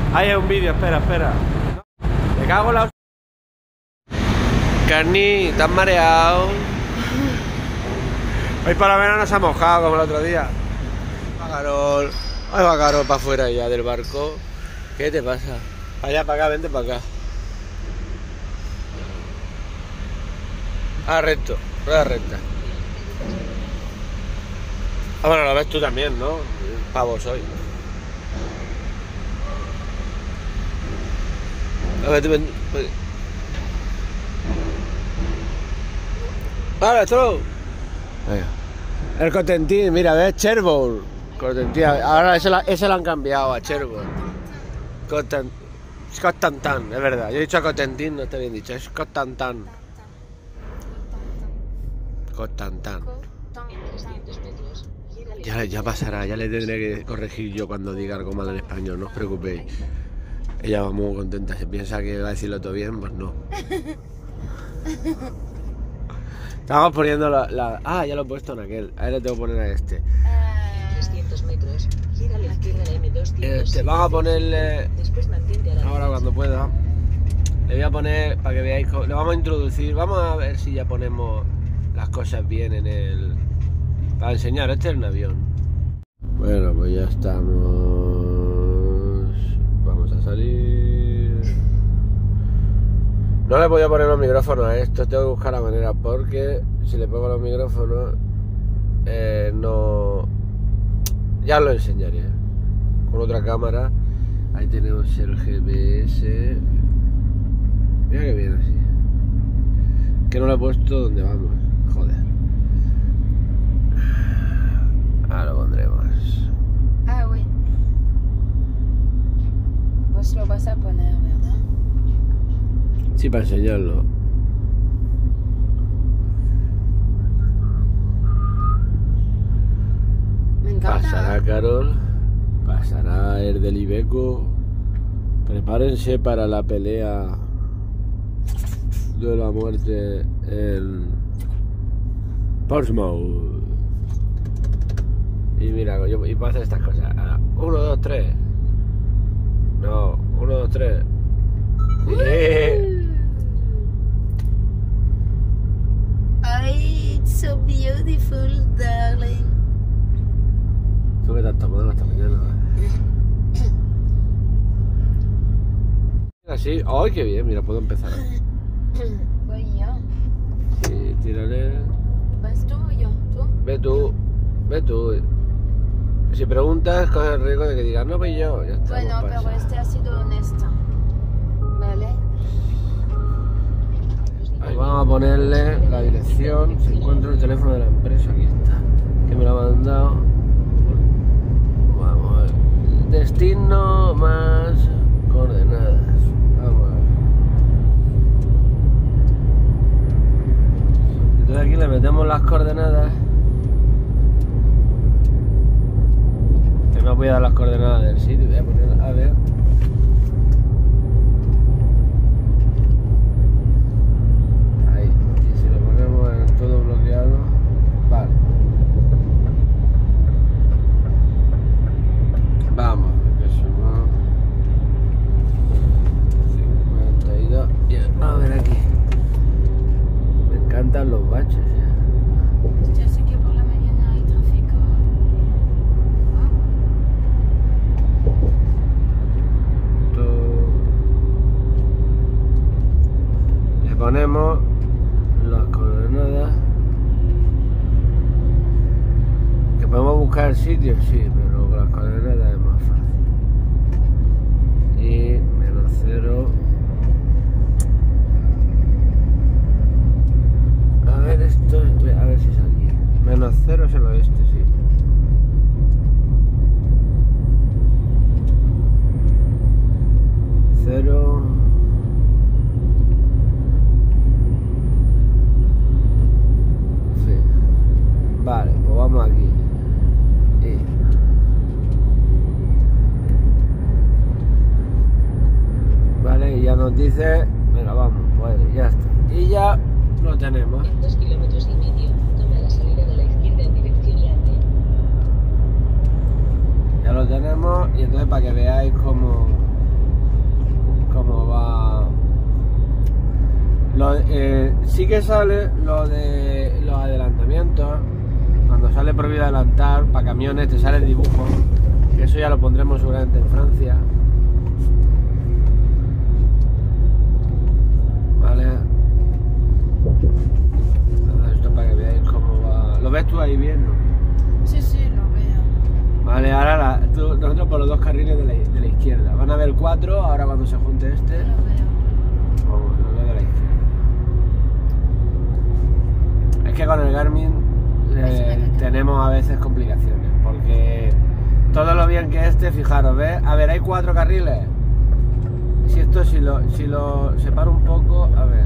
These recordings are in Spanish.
Ahí hay un vídeo, espera. Me cago en la... Carni, ¿te has mareado? Hoy por lo menos no se ha mojado como el otro día. Carol. Ahí va Carol para afuera ya del barco. ¿Qué te pasa? Allá para acá, vente para acá. Ah, recto, rueda recta. Ah, bueno, lo ves tú también, ¿no? Pavo soy. A ver, ¡Vale, esto! El Cotentin, mira, ¿ves? Cherbourg. Cotentin, ahora ese lo han cambiado a Cherbourg. Constantin, es verdad. Yo he dicho a Cotentin, no está bien dicho, es Constantin. Constantin. Ya pasará, ya le tendré que corregir yo cuando diga algo mal en español, no os preocupéis. Ella va muy contenta, se piensa que va a decirlo todo bien, pues no. Estamos poniendo la... Ah, ya lo he puesto en aquel. Ahora le tengo que poner a este. 300 metros, gira a la izquierda la M2. Vamos a ponerle... Después mantente a la ahora cuando pueda. Le voy a poner, para que veáis, le vamos a introducir. Vamos a ver si ya ponemos las cosas bien en el... Para enseñar, este es un avión. Bueno, pues ya estamos... Vamos a salir... No le voy a poner los micrófonos a esto, tengo que buscar la manera, porque si le pongo los micrófonos, no... Ya lo enseñaré. Con otra cámara. Ahí tenemos el GPS. Mira que bien así. Que no lo he puesto donde vamos. Joder. Ahora lo pondremos. Ah, oui. Vos lo vas a poner, ¿verdad? Sí, para enseñarlo. Me encanta. Pasará Carol. Pasará el del Ibeco. Prepárense para la pelea de la muerte en Portsmouth. Y mira, y puedo hacer estas cosas. 1, 2, 3. No, 1, 2, 3. Ay, it's so beautiful, darling. ¿Tú qué te has tomado esta mañana? Así, ¡ay, qué bien! Mira, puedo empezar. Voy yo. Sí, tírale. ¿Vas tú o yo? ¿Tú? Ve tú. Si preguntas, coge el riesgo de que digas, no, voy yo. Ya está, Bueno, no pero pasa. este ha sido honesto. ¿Vale? Ahí vamos a ponerle la dirección. Se encuentra el teléfono de la empresa. Aquí está. Que me lo ha mandado. Vamos a ver. Destino más coordenadas. Vamos a ver. Entonces aquí le metemos las coordenadas. Que no voy a dar las coordenadas del sitio. Voy a poner, a ver. Ahí. Y si lo ponemos en todo bloqueado. Vale. Vamos. Que somos 52. Bien. A ver aquí. Me encantan los baches. Ya sé que por la mañana hay tráfico. Le ponemos las coordenadas. Que podemos buscar el sitio, sí, pero con las coordenadas es más fácil. Y -0. A ver esto, a ver si es aquí. -0 es el oeste, sí. Cero. Sí. Vale, pues vamos aquí. Vale, y ya nos dice, venga, vamos, pues ya está. Y ya lo tenemos. En 2,5 kilómetros, toma la salida de la izquierda en dirección Lande. Ya lo tenemos y entonces para que veáis cómo Sí que sale lo de los adelantamientos. Cuando sale prohibido adelantar para camiones te sale el dibujo, que eso ya lo pondremos seguramente en Francia. Vale. Esto para que veáis cómo va. ¿Lo ves tú ahí bien, no? Sí, sí, lo veo. Vale, ahora nosotros por los dos carriles de la izquierda. Van a haber 4, ahora cuando se junte este. Lo veo. Vamos, los dos de la izquierda. Es que con el Garmin tenemos a veces complicaciones, porque todo lo bien que fijaros, ¿ves? A ver, hay 4 carriles. Si esto, si lo separo un poco, a ver.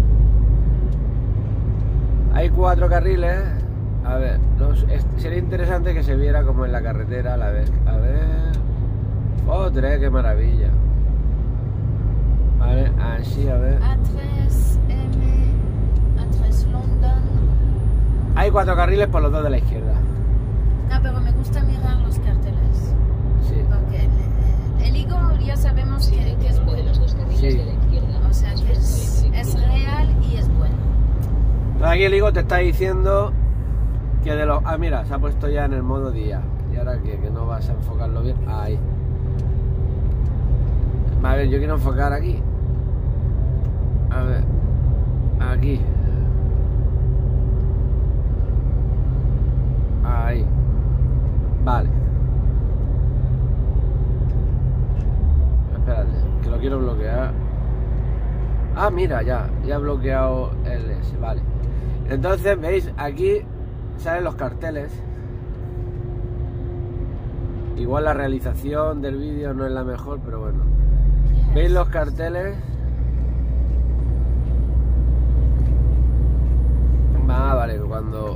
Hay 4 carriles. A ver, sería interesante que se viera como en la carretera a la vez. A ver. Oh, 3, qué maravilla. Vale, así, a ver. A3M, A3 London. Hay 4 carriles por los dos de la izquierda. No, pero me gusta mirar los carteles. Sí. Porque el higo ya sabemos que es Uno de bueno. los dos carriles Sí. de la izquierda. O sea que es real y es bueno. Aquí el higo te está diciendo que de los... Ah, mira, se ha puesto ya en el modo día. Y ahora que no vas a enfocarlo bien. Ahí. A ver, yo quiero enfocar aquí. A ver. Aquí. Ahí. Vale. Espérate, que lo quiero bloquear. Ah, mira, ya he bloqueado el S, vale. Entonces, veis, aquí salen los carteles. Igual la realización del vídeo no es la mejor, pero bueno. ¿Veis los carteles? Ah, vale, cuando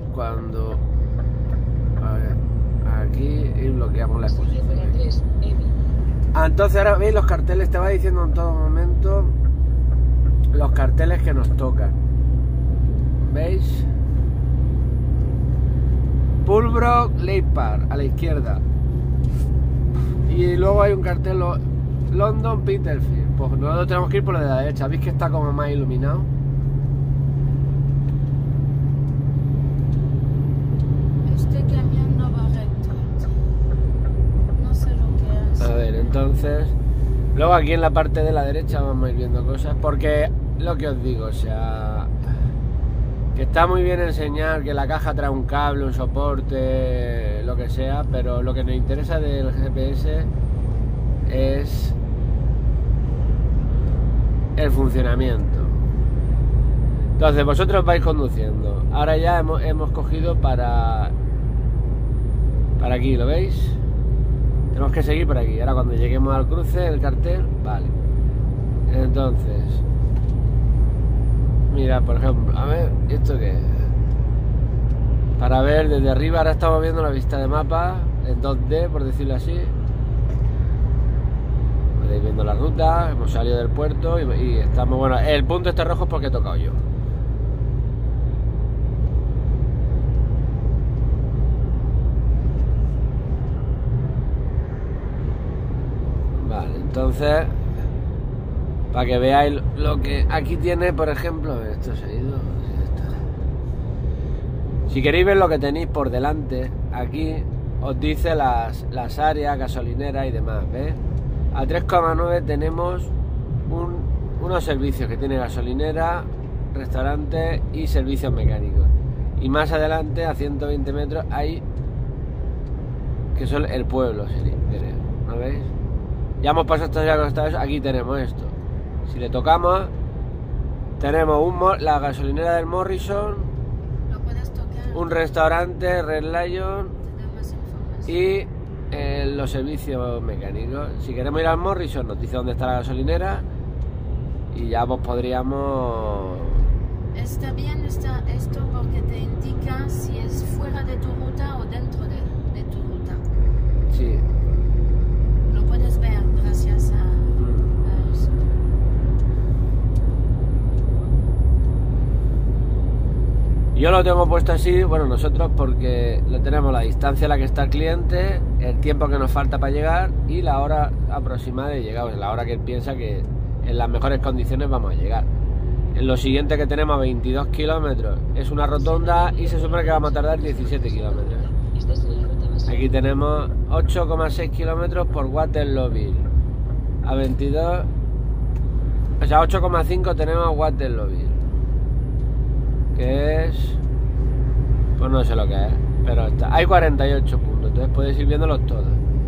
a ver, aquí y bloqueamos la exposición. Ah, entonces ahora veis los carteles, te va diciendo en todo momento los carteles que nos tocan. ¿Veis? Pulbrook Lake Park a la izquierda. Y luego hay un cartel London Peterfield. Pues nosotros tenemos que ir por la de la derecha. ¿Veis que está como más iluminado? Este camión no va recto. No sé lo que hace. A ver, entonces... Luego aquí en la parte de la derecha vamos a ir viendo cosas. Porque lo que os digo, o sea... Que está muy bien enseñar que la caja trae un cable, un soporte, lo que sea. Pero lo que nos interesa del GPS es... el funcionamiento. Entonces vosotros vais conduciendo. Ahora ya hemos cogido para aquí, ¿lo veis? Tenemos que seguir por aquí. Ahora cuando lleguemos al cruce, el cartel, vale. Entonces, mira, por ejemplo, a ver, ¿esto qué es? Para ver desde arriba, ahora estamos viendo la vista de mapa en 2D, por decirlo así. Podéis viendo la ruta, hemos salido del puerto y estamos, bueno, el punto este rojo es porque he tocado yo. Vale, entonces, para que veáis lo que aquí tiene, por ejemplo, esto se ha ido. Si queréis ver lo que tenéis por delante, aquí os dice las áreas, gasolineras y demás, ¿ves? A 3,9 tenemos unos servicios que tiene gasolinera, restaurante y servicios mecánicos. Y más adelante, a 120 metros, hay que son el pueblo, ¿no veis? Ya hemos pasado estos ya costados, aquí tenemos esto. Si le tocamos, tenemos la gasolinera del Morrison, Lo puedes tocar. un restaurante, Red Lion Te da más información. y los servicios mecánicos. Si queremos ir al Morrison, nos dice dónde está la gasolinera y ya pues podríamos... Está bien esto porque te indica si es fuera de tu ruta o dentro de tu ruta. Sí. Lo puedes ver gracias a eso. Yo lo tengo puesto así, bueno, nosotros porque lo tenemos la distancia a la que está el cliente, el tiempo que nos falta para llegar y la hora aproximada de llegar, o sea, la hora que él piensa que en las mejores condiciones vamos a llegar. Lo siguiente que tenemos a 22 kilómetros es una rotonda y se supone que vamos a tardar 17 kilómetros. Estás en la ruta más. Aquí tenemos 8,6 kilómetros por Waterlooville. A 22, o sea, 8,5 tenemos Waterlooville, que es, pues no sé lo que es, pero está. Hay 48 puntos, entonces podéis ir viéndolos todos.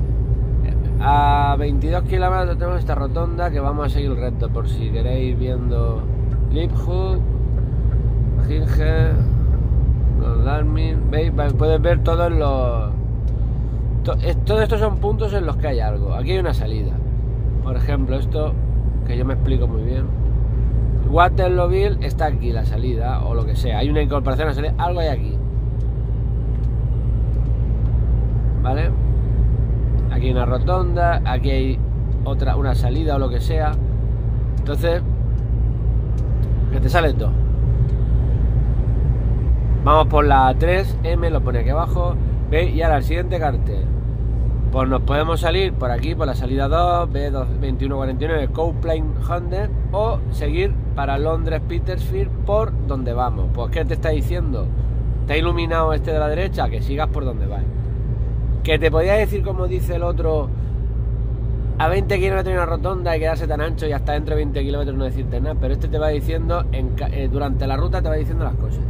A 22 kilómetros tenemos esta rotonda que vamos a seguir recto por si queréis ir viendo Liphook, Ginge, Larmin. ¿Veis? Puedes ver todos los... Todos estos son puntos en los que hay algo. Aquí hay una salida. Por ejemplo, esto, que yo me explico muy bien. Waterlooville está aquí, la salida, o lo que sea. Hay una incorporación a la salida, algo hay aquí. ¿Vale? Aquí hay una rotonda, aquí hay otra, una salida o lo que sea. Entonces, que te sale todo. Vamos por la 3M, lo pone aquí abajo. ¿Veis? Y ahora el siguiente cartel. Pues nos podemos salir por aquí, por la salida 2, B2149, Copeland Hunter, o seguir para Londres Petersfield por donde vamos. Pues ¿qué te está diciendo? ¿Te ha iluminado este de la derecha? Que sigas por donde vas. Que te podía decir, como dice el otro, a 20 kilómetros hay una rotonda y quedarse tan ancho y hasta dentro de 20 kilómetros no decirte nada, pero este te va diciendo, durante la ruta te va diciendo las cosas.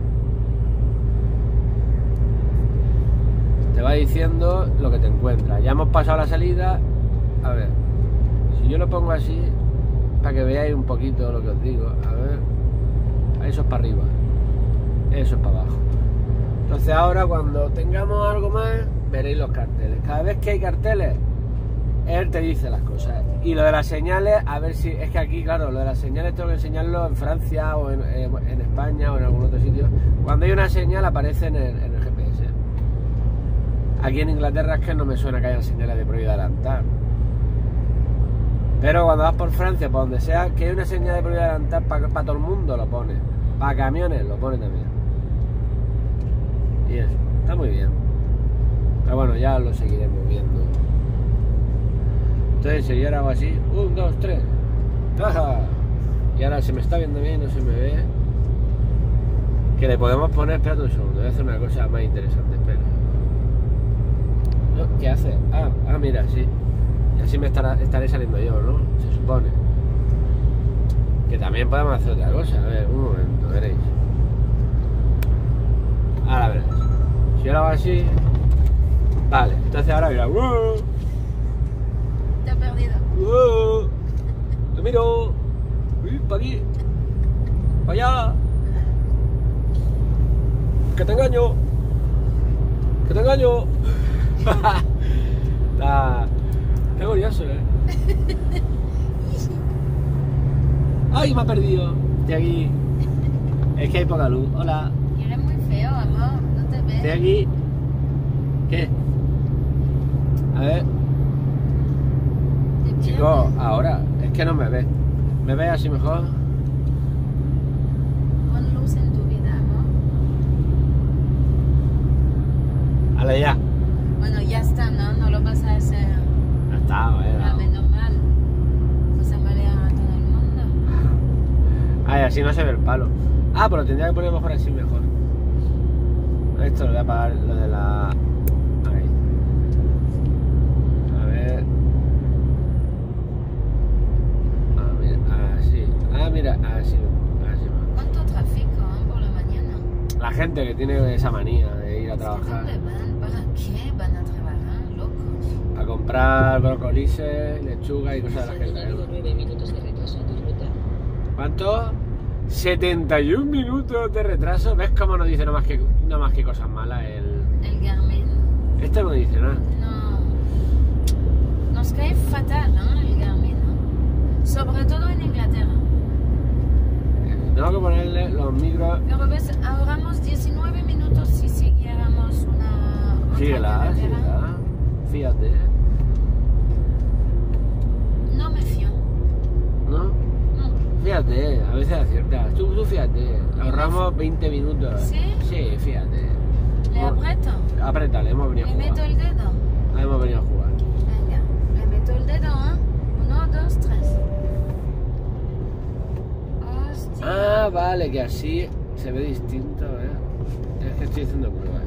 Te va diciendo lo que te encuentras. Ya hemos pasado la salida. A ver, si yo lo pongo así, para que veáis un poquito lo que os digo. A ver, eso es para arriba, eso es para abajo. Entonces ahora, cuando tengamos algo más, veréis los carteles. Cada vez que hay carteles, él te dice las cosas. Y lo de las señales, a ver si... Es que aquí, claro, lo de las señales tengo que enseñarlo en Francia o en España o en algún otro sitio. Cuando hay una señal aparece en el GPS. Aquí en Inglaterra es que no me suena que haya señales de prohibido adelantar. Pero cuando vas por Francia, por donde sea, que hay una señal de prohibido adelantar, para todo el mundo lo pone. Para camiones lo pone también. Y eso, está muy bien. Pero bueno, ya lo seguiremos viendo. Entonces, si yo ahora hago así, 1, 2, 3. ¡Ajá! Y ahora se me está viendo bien, no se me ve. Que le podemos poner, espérate un segundo, voy a hacer una cosa más interesante, espera. No, ¿qué hace? Ah, mira, sí. Y así me estaré saliendo yo, ¿no? Se supone. Que también podemos hacer otra cosa. A ver, un momento, veréis. Ahora veréis. Si yo lo hago así... Vale, entonces ahora mira. ¡Wow! Te he perdido. ¡Wow! ¡Te miro! ¡Uy, para aquí! ¡Para allá! ¡Que te engaño! ¡Que te engaño! Qué curioso, ¿eh? ¡Ay, me ha perdido! Estoy aquí. Es que hay poca luz. Hola. Y eres muy feo, amor. No te ves. Estoy aquí. ¿Qué? A ver. Te pierdes. Chicos, ahora. Es que no me ves. ¿Me ves así mejor? Pon luz en tu vida, amor. Vale, ya. Bueno, ya está, ¿no? No lo vas a hacer. Ya está, bueno. Menos mal. Vas a marear a todo el mundo. Ay, así no se ve el palo. Ah, pero tendría que poner mejor así, mejor. Esto lo voy a apagar, lo de la... Ahí. A ver. Así. Ah, mira, así. ¿Cuánto tráfico, por la mañana? La gente que tiene esa manía de ir a trabajar. ¿Dónde van? ¿Para qué van a trabajar, locos? A comprar brocolises, lechuga y cosas de las que Han habido 9 minutos de retraso en tu ruta. ¿Cuánto? 71 minutos de retraso. ¿Ves cómo no dice nada más que cosas malas El Garmin. Este no dice nada. No. Nos cae fatal, ¿no? El Garmin, ¿no? Sobre todo en Inglaterra. Tengo que ponerle los micros. Pero ves, ahorramos 19 minutos si siguiéramos una... otra Síguela. carretera. Fíjate. No me fío. ¿No? No. Fíjate, a veces aciertas. Tú fíjate. Ahorramos 20 minutos. ¿Sí? Sí, fíjate. ¿Le aprieto? Apriétale, hemos venido a ¿Le jugar. meto el dedo? Hemos venido a jugar. Venga, le meto el dedo, ¿eh? 1, 2, 3. Sí. Ah, vale, que así se ve distinto, ¿eh? Es que estoy haciendo pruebas.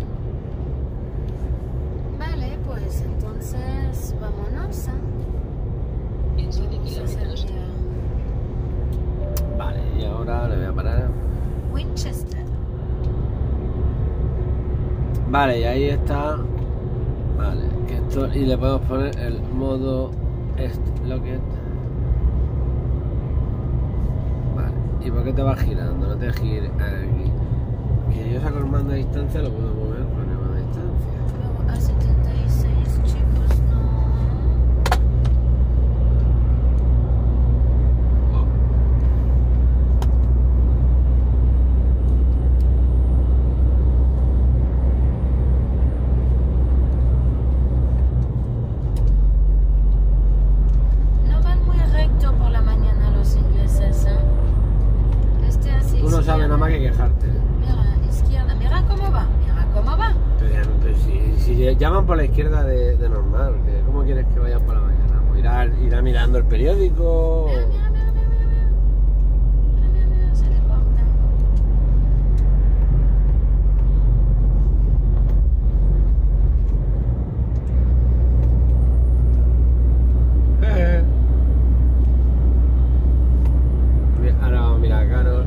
Vale, pues entonces vámonos. En 7 Vamos a kilómetros. salir Vale, y ahora le voy a parar. a Winchester. Vale, y ahí está. Vale, que esto. Y le podemos poner el modo Locket. Vale, ¿y por qué te vas girando? No te gires aquí. Que yo saco el mando a distancia, lo puedo mover con el mando a distancia. Pero a 76, chicos, no. No van muy recto por la mañana los ingleses, ¿eh? Este así. Tú no sabes nada más que quejarte. Mira, izquierda, mira cómo va, mira cómo va. Pero si llaman por la izquierda de normal, ¿cómo quieres que vayan por la mañana? Pues irá mirando el periódico. Mira, mira, mira, mira, mira, mira. Mira, mira, mira, se le corta. Ahora vamos a mirar a Carol.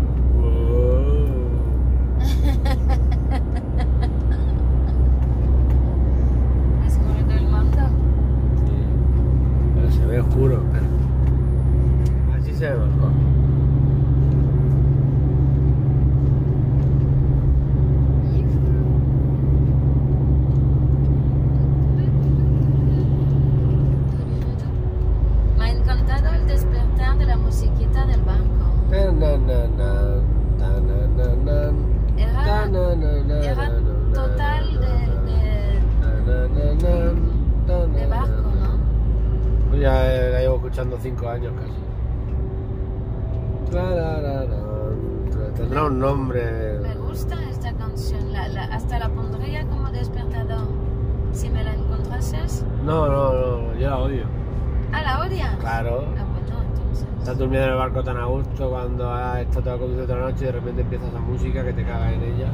¿Has corrido el mando? Sí. Pero se ve oscuro, pero así se ve mejor. Me ha encantado el despertar de la musiquita del banco. Era total de barco, ¿no? Pues ya la llevo escuchando 5 años casi. Tendrá un nombre. Me gusta esta canción, hasta la pondría como despertador. Si me la encontrases. No, yo la odio. ¿Ah, la odias? Claro. Ah, pues no, entonces. Estás durmiendo en el barco tan a gusto cuando has estado toda conduciendo toda la noche y de repente empieza esa música que te caga en ella.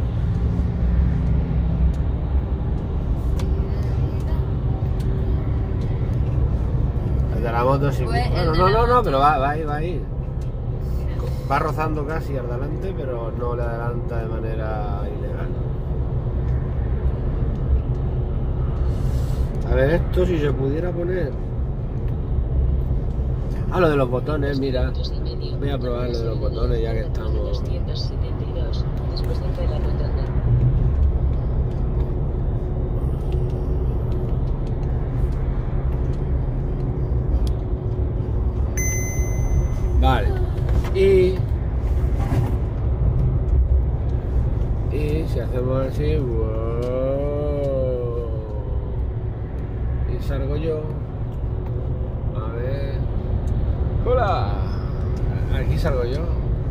El de la moto sí. Pues el Bueno, de la no, moto. pero va ahí. Va rozando casi al delante, pero no le adelanta de manera ilegal. A ver, esto si se pudiera poner. Ah, lo de los botones, mira. Voy a probar lo de los botones ya que estamos. 272, después de la rotonda. Vale. Y si hacemos así, wow, y salgo yo. A ver. ¡Hola! Aquí salgo yo.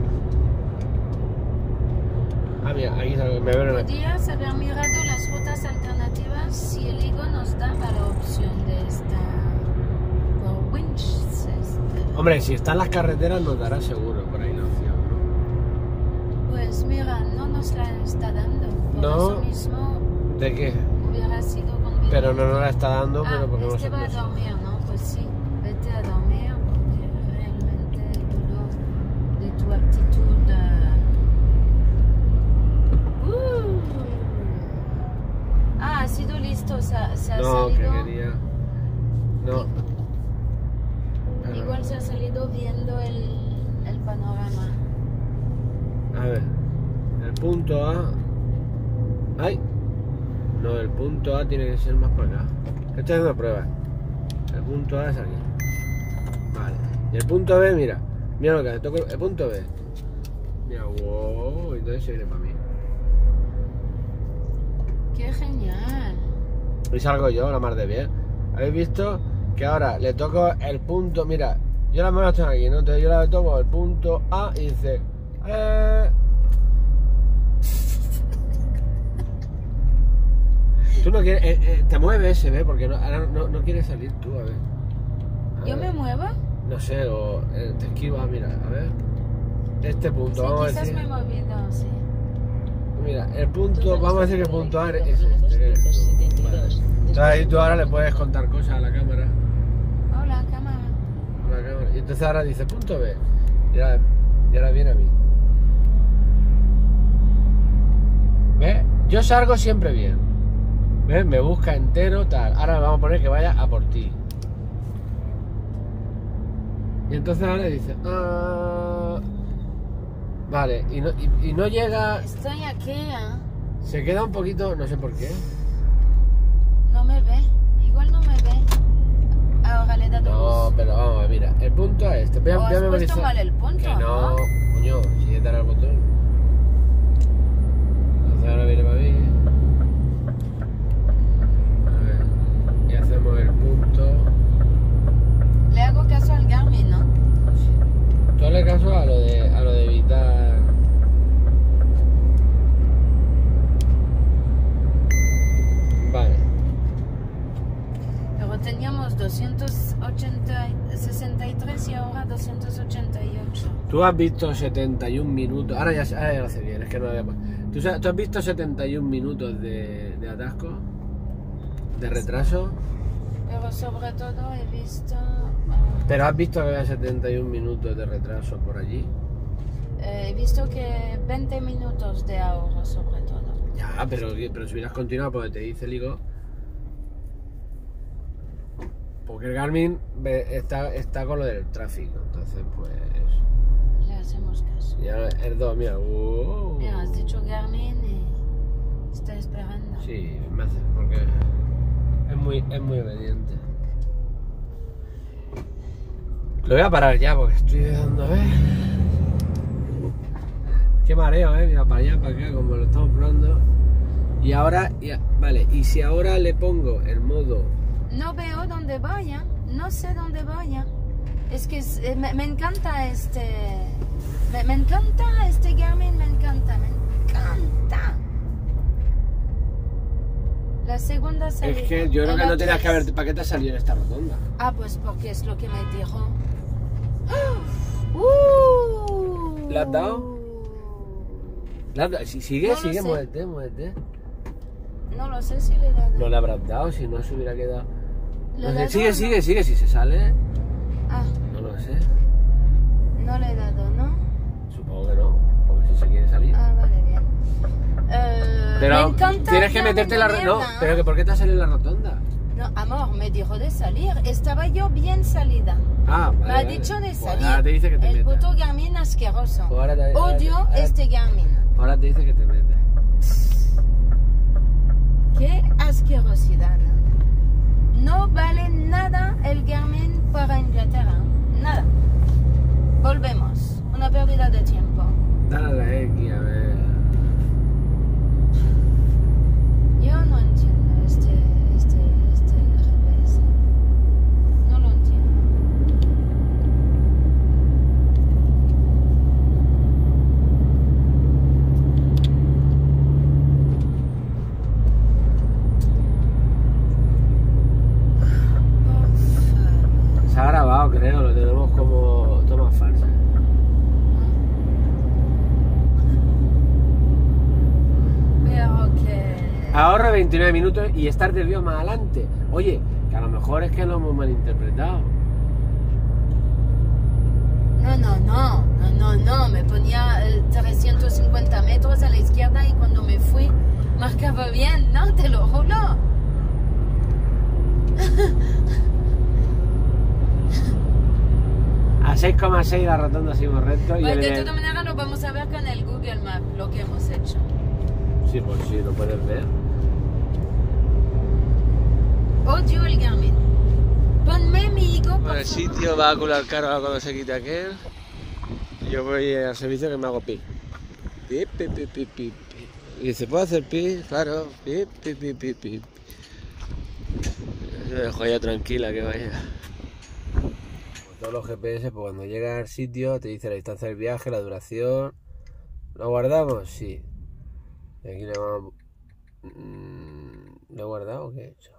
Ah, mira, aquí salgo. Me veo en el... Podrías haber mirado las rutas alternativas si el higo nos daba la opción de esta por Winchester. Hombre, si están las carreteras nos dará seguro por ahí la opción, ¿no? Pues mira, no nos la está dando. Por No. eso mismo ¿De qué? hubiera sido conveniente. Pero no nos la está dando, pero porque este va a nosotros... dormir, ¿no? Pues sí, vete a dormir porque realmente dudo de tu actitud. Ha sido listo, se ha No, salido. que quería... No. Pero- Igual se ha salido viendo el panorama. A ver, el punto A. ¡Ay! No, el punto A tiene que ser más para acá. Estoy haciendo pruebas. El punto A es aquí. Vale. Y el punto B, mira. Mira lo que hace. Toco el punto B. Mira, wow. Entonces se viene para mí. ¡Qué genial! Y salgo yo, la mar de bien. ¿Habéis visto? Que ahora le toco el punto. Mira, yo las manos están aquí, ¿no? Entonces yo le toco el punto A y dice. Tú no quieres. Te mueves ese, ¿ves? Porque ahora no quieres salir tú, a ver. A ¿Yo ver. me muevo? No sé, o te esquivas, mira, a ver. este punto, Sí, vamos a quizás decir. me he movido, sí. Mira, el punto, Todos vamos a decir que el por la punto A es izquierda, este. 272. Entonces ahí tú ahora le puedes contar cosas a la cámara. Hola, cámara. Y entonces ahora dice punto B. Y ahora viene a mí. ¿Ves? Yo salgo siempre bien. ¿Ves? Me busca entero, tal. Ahora le vamos a poner que vaya a por ti. Y entonces ahora dice... Vale, y no llega... Estoy aquí, ¿eh? Se queda un poquito... No sé por qué. No me ve. Igual no me ve. Ahora le he dado No, luz. pero vamos a ver, mira. El punto es este. Voy a ¿O has puesto memorizar. mal el punto? Que no, coño, si es dar al botón. Entonces ahora viene para mí. A ver. Y hacemos el punto. Le hago caso al Garmin, ¿no? Tú hazle caso a lo de evitar. Vale. Pero teníamos 263 y ahora 288. Tú has visto 71 minutos. Ahora ya lo sé bien, es que no lo había puesto. ¿Tú has visto 71 minutos de atasco? ¿De retraso? Pero sobre todo he visto... Pero has visto que había 71 minutos de retraso por allí. he visto que 20 minutos de ahorro sobre todo. Ya, pero si hubieras continuado, porque te dice el higo. Porque el Garmin está con lo del tráfico, entonces pues. Le hacemos caso. Ya el 2, mira. Mira, has dicho Garmin y está esperando. Sí, me hace, porque es muy obediente. Lo voy a parar ya porque estoy dando a ver. Qué mareo, mira, para allá, para acá, como lo estamos probando. Y ahora, vale, y si ahora le pongo el modo. No veo dónde vaya, no sé dónde vaya. Es que me encanta me encanta este Garmin, me encanta. La segunda salida. Es que yo creo que no tenías que haber. ver. ¿Para qué te has salido en esta rotonda? Ah, pues porque es lo que me dijo. ¿Le has dado? Si sigue, No lo sigue, sé. muévete. No lo sé si le he dado. No le habrás dado, si no se hubiera quedado. ¿Le No he sé, dado sigue, o no? sigue, si se sale. Ah, No lo sé. no le he dado, ¿no? Supongo que no, porque si se quiere salir. Ah, vale, bien. Pero me encanta tienes que Garmin meterte de en la rotonda. No, mierda. pero que ¿por qué te has salido en la rotonda? No, amor, me dijo de salir. Estaba yo bien salida. Ah, vale. Me ha vale. dicho de Pues salir. ahora te dice que te El metas. puto Garmin asqueroso. Pues ahora Odio este Garmin. Ahora te dice que te metas. Qué asquerosidad. No vale nada el Garmin para Inglaterra. Nada. Volvemos. Una pérdida de tiempo. Dale a la X, a ver. Yo no entiendo este GPS. No lo entiendo. Se ha grabado, creo, lo tenemos como tomas falsas. Pero que... Ahorro 29 minutos y estar desviado más adelante. Oye, que a lo mejor es que lo hemos malinterpretado. No, me ponía 350 metros a la izquierda y cuando me fui marcaba bien, no, te lo juro. A 6,6 la rotonda seguimos recto. Y Pues el- de todas maneras lo vamos a ver con el Google Maps, lo que hemos hecho. Sí, pues sí, lo puedes ver. Odio el Garmin. Ponme mi higo, por El favor. sitio va a colar caro ahora cuando se quite aquel. Yo voy al servicio que me hago pi. Pi, pi, pi, pi, pi, pi. Y dice, ¿puedo hacer pi? Claro, pi, pi, pi, pi, pi. Yo dejo ya tranquila que vaya. Todos los GPS, pues cuando llega al sitio te dice la distancia del viaje, la duración. ¿Lo guardamos? Sí. Y aquí le vamos. ¿Lo he guardado o qué he hecho?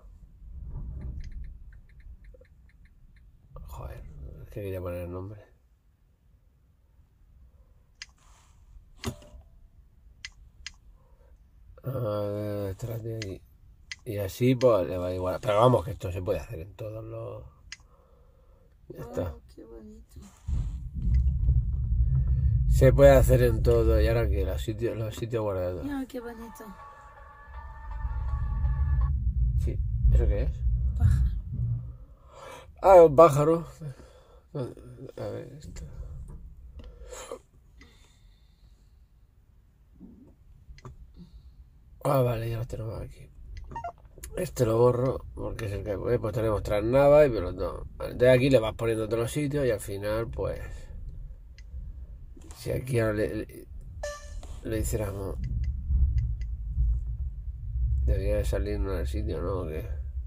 Joder, es que quería poner el nombre. Esta la tiene aquí. Y así pues le va igual. Pero vamos, que esto se puede hacer en todos los... Ya está. Oh, qué bonito. Se puede hacer en todo. Y ahora que los sitios guardados. Mira, qué bonito. Sí. ¿Eso qué es? Pájaro. Ah, un pájaro. A ver, esto. Ah, vale, ya lo tenemos aquí. Este lo borro porque es el que pues tenemos Trasnava y pelotón. De aquí le vas poniendo todos los sitios y al final pues si aquí ahora le hiciéramos, debería de salirnos del sitio, ¿no? ¿O qué?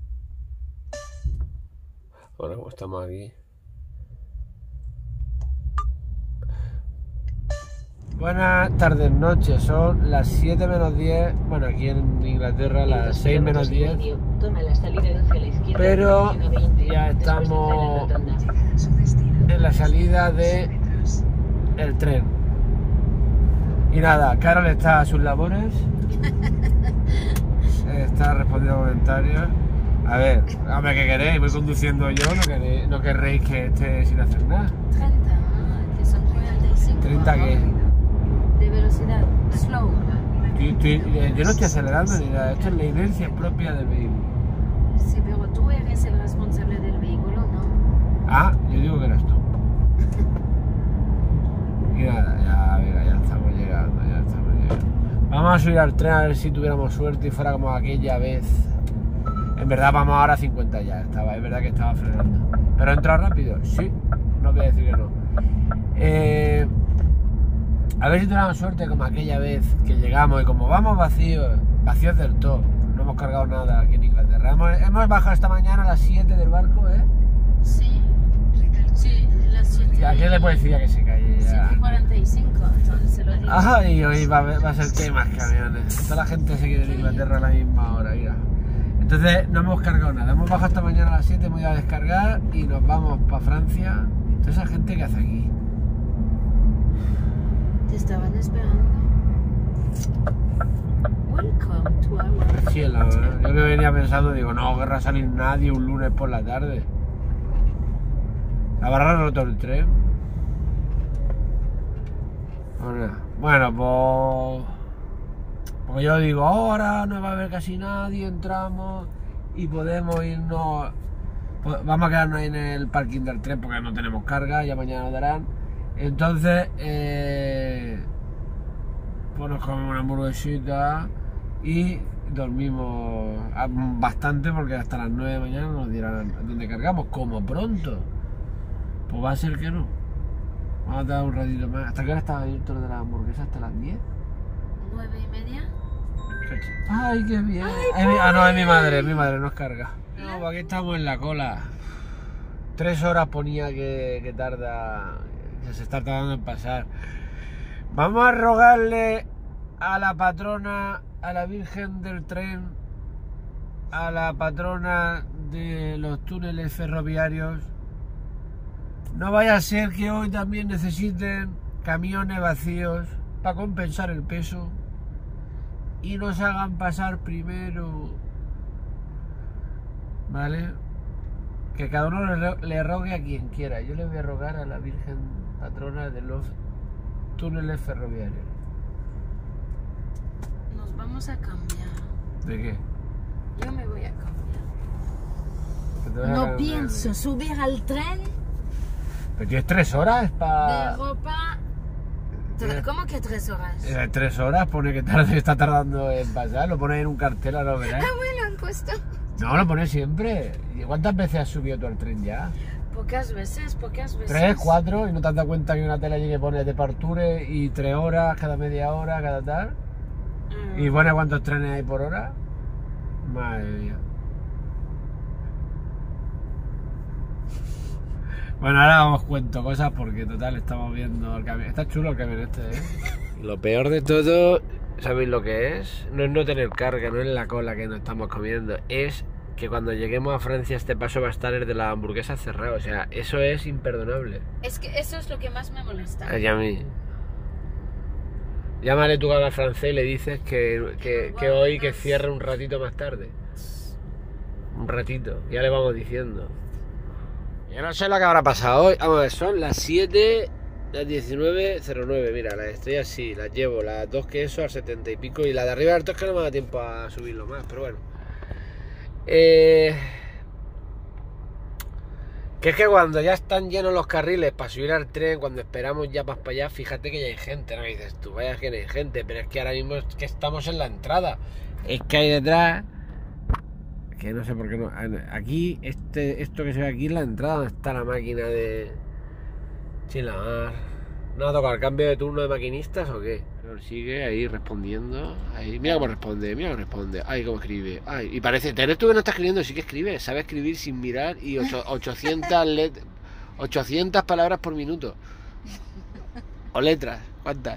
Ahora como estamos aquí. Buenas tardes, noches, son las 7 menos 10, bueno aquí en Inglaterra las 6 menos 10, Toma la salida hacia la izquierda. pero en la 20, ya después de estamos la rotonda. en la salida de el tren. Y nada, Carol está a sus labores, está respondiendo comentarios. A ver, hombre, ¿qué queréis? Voy conduciendo yo, no querréis que esté sin hacer nada. 30, que son 45. 30 que... De velocidad, slow. Yo no estoy acelerando ni nada, esto es la inercia propia del vehículo. Sí, pero tú eres el responsable del vehículo, ¿no? Ah, yo digo que eres tú. Y nada, ya estamos llegando, Vamos a subir al tren a ver si tuviéramos suerte y fuera como aquella vez. En verdad vamos ahora a 50 ya, es verdad que estaba frenando. ¿Pero entra rápido? Sí, no voy a decir que no. A ver si tuviéramos suerte como aquella vez que llegamos y como vamos vacíos del todo. No hemos cargado nada aquí en Inglaterra. Hemos bajado esta mañana a las 7 del barco, ¿eh? Sí, las 7. ¿A quién le puede decir ya que se calle? 7:45, entonces se lo digo. Ajá, y hoy va a ser que hay más camiones. Toda la gente se quiere ir a Inglaterra a la misma hora, mira. Entonces no hemos cargado nada. Hemos bajado esta mañana a las 7, hemos ido a descargar y nos vamos para Francia. Toda esa gente que hace aquí. Te estaban esperando. Welcome to our... Sí, yo que venía pensando, digo, no querrá salir nadie un lunes por la tarde. ¿Habrá roto el tren? Bueno, pues yo digo, ahora no va a haber casi nadie, entramos y podemos irnos, pues vamos a quedarnos ahí en el parking del tren porque no tenemos carga, ya mañana nos darán. Entonces, pues nos comemos una hamburguesita y dormimos bastante porque hasta las 9 de la mañana nos dirán dónde cargamos, como pronto. Pues va a ser que no. Vamos a dar un ratito más. ¿Hasta qué hora estaba abierto de la hamburguesa? ¿Hasta las 10? 9:30. ¡Ay, qué bien! No, es mi madre nos carga. No, pues aquí estamos en la cola. 3 horas ponía que tarda, que se está tardando en pasar. Vamos a rogarle a la patrona, a la Virgen del Tren, a la patrona de los túneles ferroviarios. No vaya a ser que hoy también necesiten camiones vacíos para compensar el peso y nos hagan pasar primero, ¿vale? Que cada uno le rogue a quien quiera. Yo le voy a rogar a la Virgen patrona de los túneles ferroviarios. Nos vamos a cambiar. ¿De qué? Yo me voy a cambiar. ¿Que te vas a No cambiar? pienso subir al tren Pero tienes 3 horas de para... ropa. ¿Cómo que 3 horas? 3 horas pone que está tardando en pasar. Lo pone en un cartel, ahora lo verás. Ah, bueno, han puesto. No, lo pone siempre. ¿Y cuántas veces has subido tú al tren ya? Pocas veces. 3, 4, y no te has dado cuenta que hay una tele allí que pone departure y 3 horas, cada media hora, cada tal. ¿Y pone cuántos trenes hay por hora? Madre mía. Bueno, ahora os cuento cosas porque total estamos viendo el camión. Está chulo el camión este, ¿eh? Lo peor de todo, ¿sabéis lo que es? No es no tener carga, no es la cola que nos estamos comiendo, es que cuando lleguemos a Francia este paso va a estar el de la hamburguesa cerrado. O sea, eso es imperdonable. Es que eso es lo que más me molesta. Y a mí. Llámale tú que hablas francés y le dices que hoy que cierre un ratito más tarde. Un ratito, ya le vamos diciendo. Yo no sé lo que habrá pasado hoy. Vamos a ver, son las 7, las 19:09. Mira, las estoy así, las llevo, las 2 quesos al 70 y pico. Y la de arriba del todo es que no me da tiempo a subirlo más, pero bueno. Que es que cuando ya están llenos los carriles para subir al tren, cuando esperamos ya para allá, fíjate que ya hay gente, ¿no? Y dices tú, vaya que no hay gente, pero es que ahora mismo es que estamos en la entrada. Es que hay detrás, que no sé por qué no. Aquí, esto que se ve aquí es la entrada donde está la máquina de Chilamar. ¿No ha tocado el cambio de turno de maquinistas o qué? Pero sigue ahí respondiendo. Ahí, mira cómo responde, mira cómo responde. Ay, cómo escribe. Ay, y parece, ¿eres tú que no está escribiendo? Sí que escribe, sabe escribir sin mirar y 800 palabras por minuto. O letras, ¿cuántas?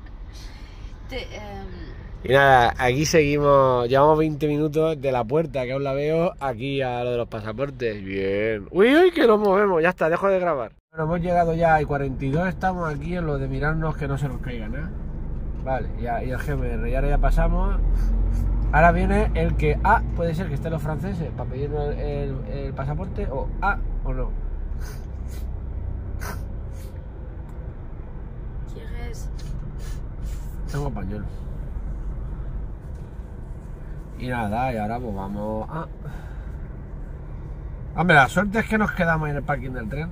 Y nada, aquí seguimos, llevamos 20 minutos de la puerta, que aún la veo, aquí a lo de los pasaportes. Bien. Uy, uy, que nos movemos, ya está, dejo de grabar. Bueno, hemos llegado ya a 42, estamos aquí en lo de mirarnos que no se nos caiga nada. Vale, ya, y el GMR, y ahora ya pasamos. Ahora viene el que puede ser que estén los franceses para pedirnos el pasaporte, o o no. ¿Quieres? Tengo español. Y nada, y ahora pues vamos a... Hombre, la suerte es que nos quedamos en el parking del tren.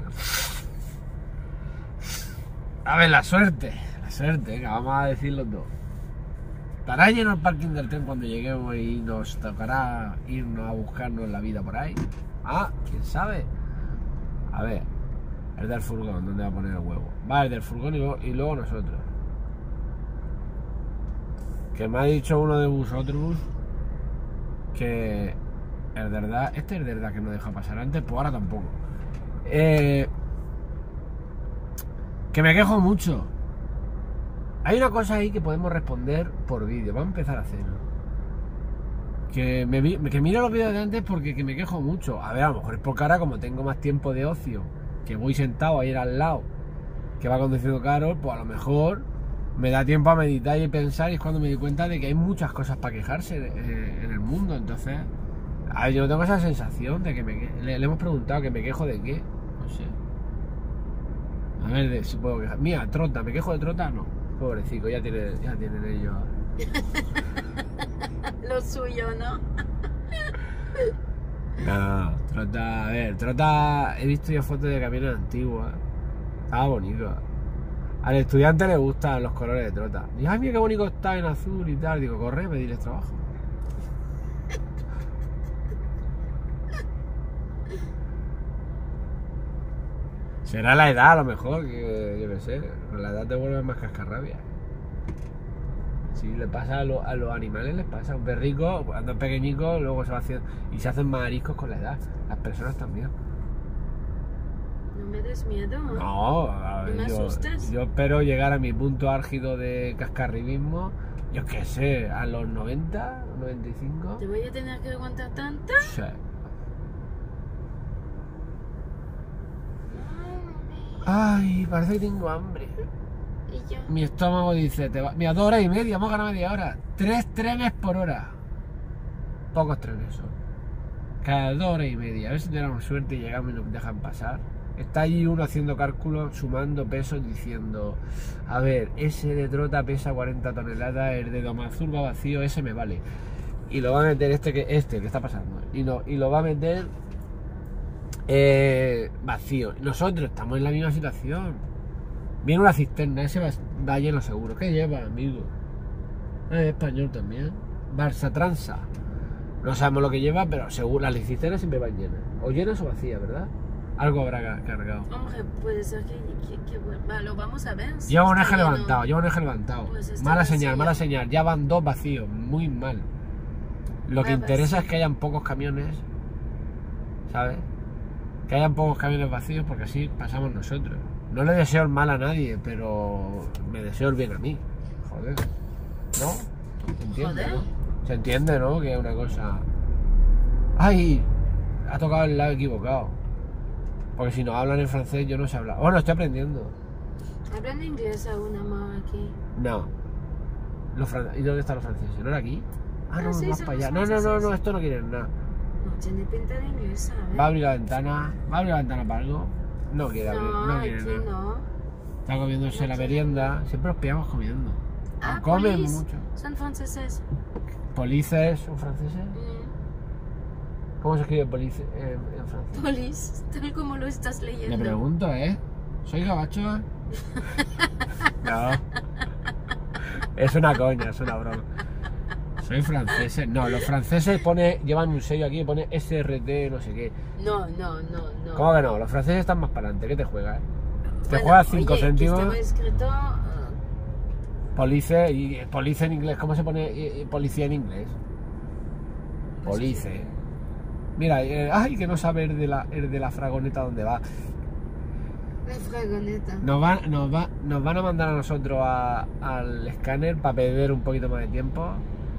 A ver, la suerte, venga, vamos a decir los dos. ¿Estará lleno el parking del tren cuando lleguemos y nos tocará irnos a buscarnos la vida por ahí? ¿Quién sabe? A ver, el del furgón, ¿dónde va a poner el huevo? Va el del furgón y luego nosotros. Que me ha dicho uno de vosotros que el de verdad, este es de verdad que no deja pasar antes, pues ahora tampoco. Que me quejo mucho. Hay una cosa ahí que podemos responder por vídeo. Vamos a empezar a hacerlo. Que miro los vídeos de antes porque que me quejo mucho. A ver, a lo mejor es porque ahora como tengo más tiempo de ocio, que voy sentado ahí al lado, que va conduciendo Carol, pues a lo mejor me da tiempo a meditar y pensar, y es cuando me di cuenta de que hay muchas cosas para quejarse en el mundo. Entonces, a ver, yo no tengo esa sensación de que le hemos preguntado que me quejo de qué. No sé. A ver si puedo quejar. Mira, Trota, ¿me quejo de Trota? No. Pobrecito, ya tienen ellos. Lo suyo, ¿no? No, Trota, a ver, Trota, he visto yo fotos de camiones antiguas. Estaba bonito. Al estudiante le gustan los colores de Trota. Y ay, mira qué bonito está en azul y tal. Digo, corre, pedirles trabajo. Será la edad a lo mejor, que yo qué sé. Con la edad te vuelves más cascarrabia. Si le pasa a los animales, les pasa. Un perrico, cuando es pequeñico, luego se va haciendo. Y se hacen más ariscos con la edad. Las personas también. No me des miedo. No, a ver, me asustes. yo espero llegar a mi punto álgido de cascarribismo, yo qué sé, a los 90, 95. ¿Te voy a tener que aguantar tanto? Sí. Ay, parece que tengo hambre. Y yo. Mi estómago dice, mira, 2 horas y media, hemos ganado media hora. 3 trenes por hora. Pocos trenes son. Cada 2 horas y media. A ver si tenemos suerte y llegamos y nos dejan pasar. Está allí uno haciendo cálculos, sumando pesos, diciendo, a ver, ese de Trota pesa 40 toneladas, el de Domazur va vacío, ese me vale. Y lo va a meter este que está pasando. Y lo va a meter vacío. Nosotros estamos en la misma situación. Viene una cisterna, ese va lleno seguro. ¿Qué lleva, amigo? Es español también. Barça Transa. No sabemos lo que lleva, pero seguro las cisternas siempre van llenas. O llenas o vacías, ¿verdad? Algo habrá cargado. Hombre, puede ser que lo vamos a ver. Si lleva un eje lleno. levantado. Pues mala vacío. señal. Ya van 2 vacíos, muy mal. Lo que interesa es que hayan pocos camiones, ¿sabes? Que hayan pocos camiones vacíos porque así pasamos nosotros. No le deseo el mal a nadie, pero me deseo el bien a mí. Joder. ¿No? ¿Se entiende, Joder. no? Se entiende, ¿no? Que es una cosa... ¡Ay! Ha tocado el lado equivocado. Porque si no hablan en francés yo no sé hablar. Bueno, estoy aprendiendo. Hablan inglés aún, amor, aquí. No. ¿Y dónde están los franceses? ¿No era aquí? Ah, no, sí, más son para allá. los No, franceses. esto no quieren nada. No tiene pinta de inglesa, Va a abrir la ventana para algo. No quiere abrir, no quiere aquí nada. no. Está comiéndose la merienda. Siempre los pillamos comiendo. Ah, Comen police. mucho. Son franceses. Polices, ¿son franceses? Mm. ¿Cómo se escribe police en francés? Police, tal como lo estás leyendo. Le pregunto, ¿soy gabacho? No. Es una coña, es una broma. Soy francés. No, los franceses llevan un sello aquí y pone SRT, no sé qué. No. ¿Cómo que no? Los franceses están más para adelante. ¿Qué te juegas? Te Bueno, juegas 5 oye, céntimos. que estaba escrito... Police y police en inglés. ¿Cómo se pone policía en inglés? Police. Mira, ay, que no sabe el de la fragoneta dónde va. La fragoneta. Nos van a mandar a nosotros al escáner para perder un poquito más de tiempo.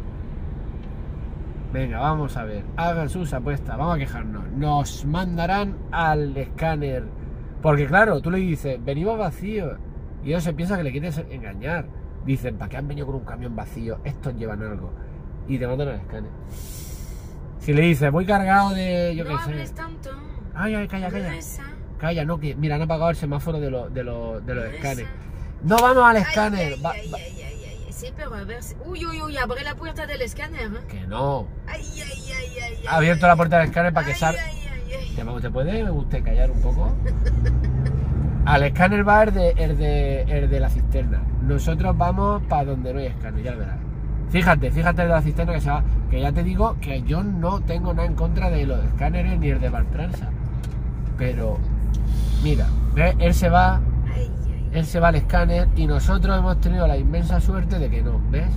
Venga, vamos a ver. Hagan sus apuestas, vamos a quejarnos. Nos mandarán al escáner. Porque claro, tú le dices, venimos vacíos. Y ellos se piensan que le quieres engañar. Dicen, ¿para qué han venido con un camión vacío? Estos llevan algo. Y te mandan al escáner. Si le dices, voy cargado de... yo No qué sé. hables tanto. Ay, calla. Reza. Calla, no, que mira, han apagado el semáforo de los Reza. escáneres. No vamos al escáner. Ay. Sí, pero a ver si... Uy, abre la puerta del escáner. ¿Eh? Que no. Ay. Ha abierto la puerta del escáner para que salga. Ay. ¿Te puede usted callar un poco? Al escáner va el de la cisterna. Nosotros vamos para donde no hay escáner, ya lo verás. Fíjate el de la cisterna que se va. Que ya te digo que yo no tengo nada en contra de los escáneres ni el de Bartransa. Pero, mira, ¿ves? Él se va al escáner y nosotros hemos tenido la inmensa suerte de que no, ¿ves?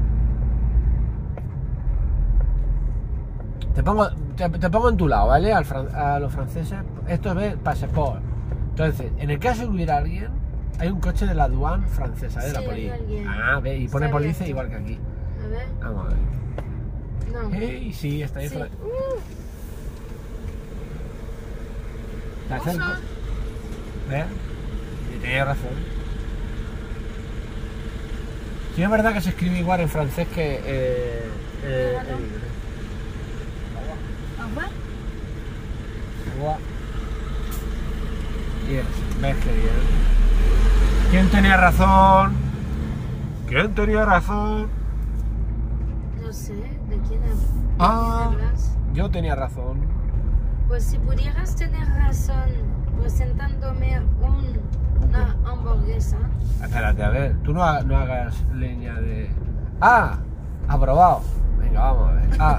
Te pongo en tu lado, ¿vale? A los franceses, esto es passport. Entonces, en el caso de que hubiera alguien, hay un coche de la douane francesa, de la Sí, policía. hay alguien. Ah, ve, y pone Está policía abierto. igual que aquí. A ver. Vamos a ver. No. Hey, sí, está ahí. Sí. ¿Te acerco? Bonsoir. ¿Ves? Y tenía razón. Sí, es verdad que se escribe igual en francés que Claro. en inglés. Au revoir. Agua. Yes, ves que bien. ¿Quién tenía razón? No sé, ¿de quién Ah. hablas? Yo tenía razón. Pues si pudieras tener razón presentándome una hamburguesa. Espérate, a ver, tú no hagas leña de... ¡Ah! Aprobado. Venga, vamos a ver. Ah.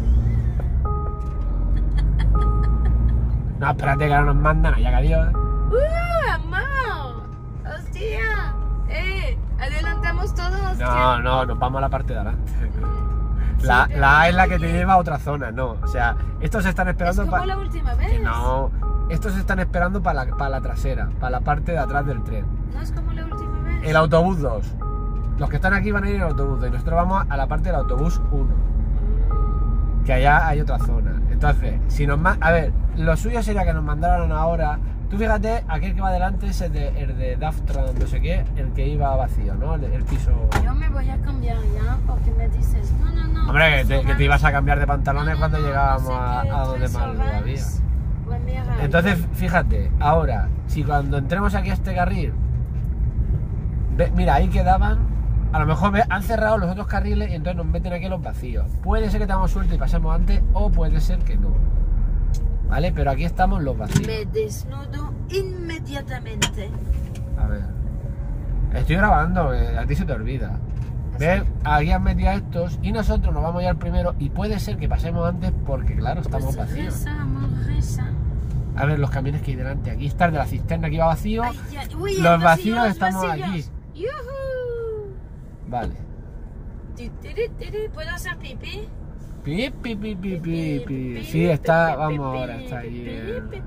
No, espérate que ahora nos mandan allá que adiós. ¡Amor! ¡Hostia! Adelantamos todos. No, nos vamos a la parte de adelante. Sí, La pero A es la que oye, te lleva a otra zona, no. O sea, estos están Es esperando como la última vez. Que no, estos están esperando para la trasera, para la parte de atrás del tren. No es como la última vez. El autobús 2. Los que están aquí van a ir en el autobús 2 y nosotros vamos a la parte del autobús 1. Que allá hay otra zona. Entonces, si nos a ver, lo suyo sería que nos mandaran ahora. Tú fíjate, aquel que va adelante es el de Daftron, no sé qué, el que iba vacío, ¿no? El piso. Yo me voy a cambiar ya porque me dices, no. Hombre, que te ibas a cambiar de pantalones No, cuando no, llegábamos no sé qué, a donde 3 más lo horas. había. Pues mira, Entonces, fíjate, ahora, si cuando entremos aquí a este carril, mira, ahí quedaban, a lo mejor han cerrado los otros carriles y entonces nos meten aquí a los vacíos. Puede ser que tengamos suerte y pasemos antes, o puede ser que no. ¿Vale? Pero aquí estamos los vacíos. me desnudo inmediatamente. A ver. Estoy grabando, a ti se te olvida. ¿Ves? Aquí han metido a estos y nosotros nos vamos ya al primero y puede ser que pasemos antes porque, claro, estamos Pues vacíos. reza, amor, reza. A ver los camiones que hay delante. Aquí está el de la cisterna que va vacío. Ay, ya. Uy, Los el vacíos vacío, estamos vacíos. aquí. ¡Yujú! Vale. ¿Puedo hacer pipí? Pi, pi, pi, pi, pi, pi. Sí, está, vamos ahora, está ahí.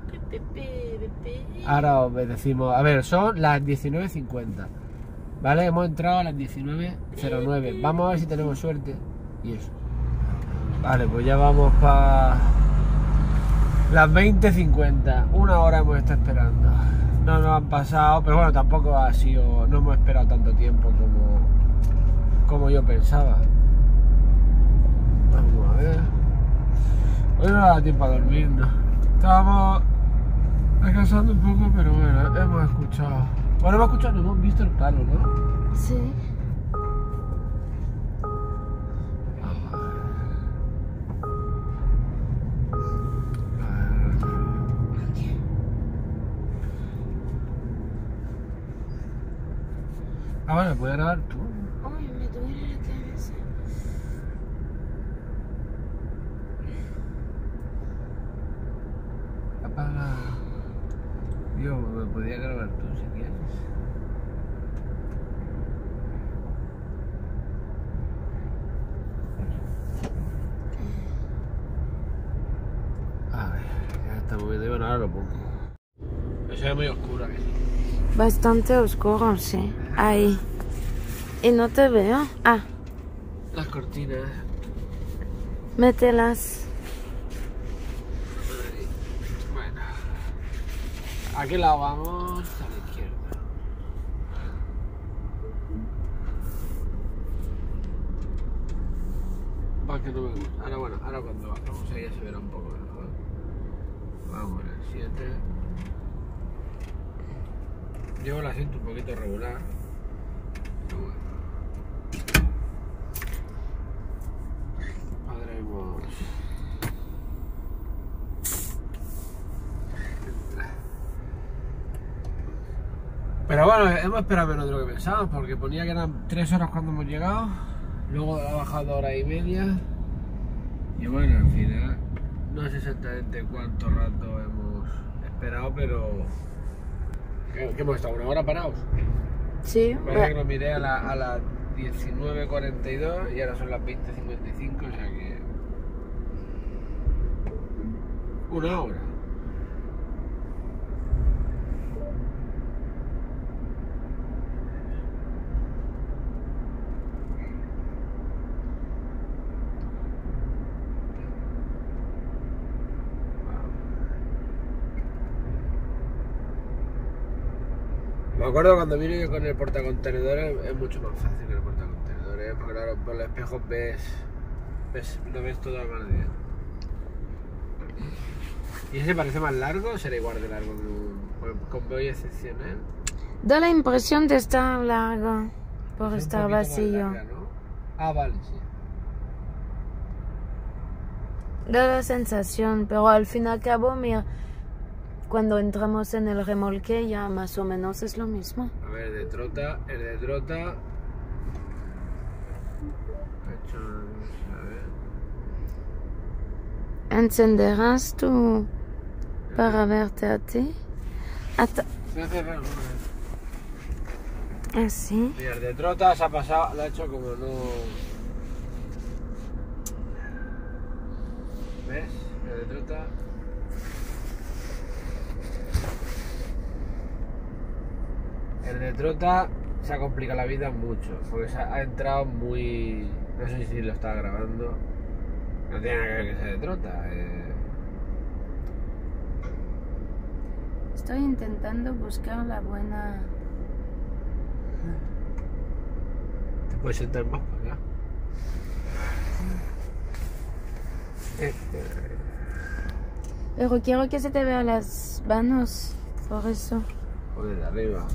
Ahora os decimos, a ver, son las 19:50. Vale, hemos entrado a las 19:09. Vamos a ver si tenemos suerte. Y eso. Vale, pues ya vamos para las 20:50. Una hora hemos estado esperando. No nos han pasado, pero bueno, tampoco ha sido, no hemos esperado tanto tiempo como yo pensaba. Vamos a ver. Hoy no da tiempo a dormir, ¿no? Estábamos descansando un poco, pero bueno, hemos escuchado. Bueno, no hemos visto el palo, ¿no? Sí. Ah, bueno, ¿puedes grabar tú? Ay, me duele la cabeza. Apaga. Yo me podía grabar tú si quieres. A ver, ya está muy bien. Bueno, ahora lo pongo. Eso es muy oscuro aquí. Bastante oscuro, sí. Ahí. Y no te veo. Ah, Las cortinas. mételas. Bueno. Aquí la vamos a la izquierda. Va que no me gusta. Ahora bueno, ahora cuando bajamos ahí ya se verá un poco mejor. Vamos en el 7. Llevo el asiento un poquito regular. Pero bueno. Podremos. Pero bueno, hemos esperado menos de lo que pensábamos, porque ponía que eran 3 horas cuando hemos llegado, luego ha bajado 1 hora y media, y bueno, al final no sé exactamente cuánto rato hemos esperado, pero ¿qué hemos estado? ¿1 hora parados? Sí. Parece que lo miré a las 19:42 y ahora son las 20:55, o sea que 1 hora. Me acuerdo cuando vine yo con el portacontenedores, es mucho más fácil que el portacontenedores, porque claro, por los espejos lo ves todo a más bien. ¿Y ese parece más largo o será igual de largo que un convoy excepcional? Da la impresión de estar largo, por Es un estar poquito más vacío. larga, ¿no? Ah, vale, sí. Da la sensación, pero al fin y al cabo, mira, cuando entramos en el remolque ya más o menos es lo mismo. A ver, el de Trota. Ha hecho, a ver. ¿Encenderás tú para verte a ti? Se hace raro, ¿no? Así. Mira, el de Trota se ha pasado, lo ha hecho como no. ¿Ves? El de Trota. El de Trota se ha complicado la vida mucho, porque ha entrado muy. No sé si lo estaba grabando. No tiene nada que ver que sea de Trota. Estoy intentando buscar la buena... Te puedes sentar más para acá. Pero quiero que se te vean las manos, por eso. O desde arriba.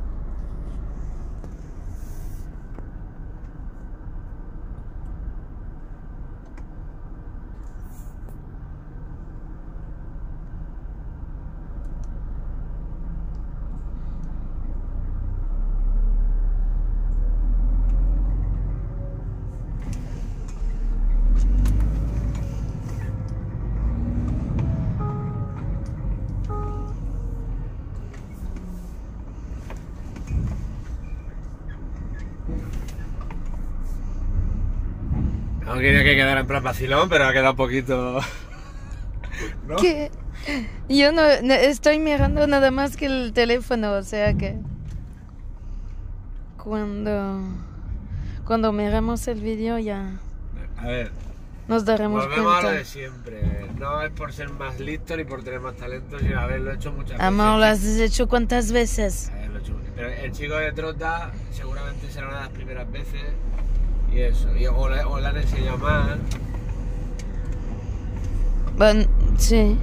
No quería que quedara en plan vacilón, pero ha quedado un poquito... ¿no? Que yo no estoy mirando nada más que el teléfono, o sea que cuando miremos el vídeo ya A ver, nos daremos volvemos a lo cuenta. de siempre. No es por ser más listo ni por tener más talento, sino haberlo hecho muchas Amor, ¿lo veces. has hecho cuántas veces? Haberlo hecho. Pero el chico de Trota seguramente será una de las primeras veces. Y eso, o le han enseñado mal. Bueno, sí.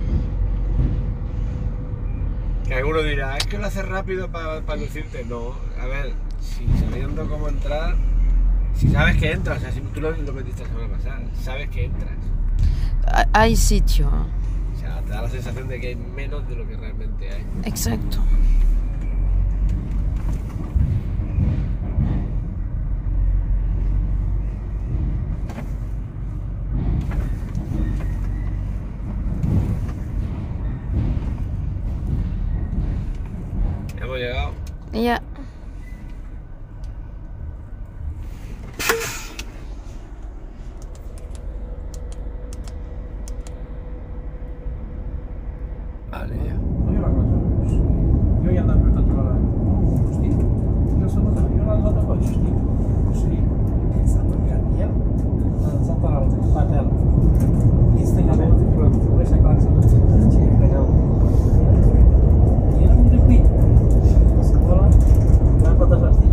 Que alguno dirá, es que lo haces rápido para lucirte. No, a ver, si sabiendo cómo entrar, si sabes que entras, o sea, si tú lo metiste la semana pasada, sabes que entras. Hay sitio. O sea, te da la sensación de que hay menos de lo que realmente hay. Exacto. Hemos llegado. Ya. Vale, ya. Io gli andavo per tanto la io sono andato, io l'ho andato poi sì, che sta perché io non so parlare di fratello gli stai avendo dove sei qua ci vediamo io non mi qui la scuola non è stata già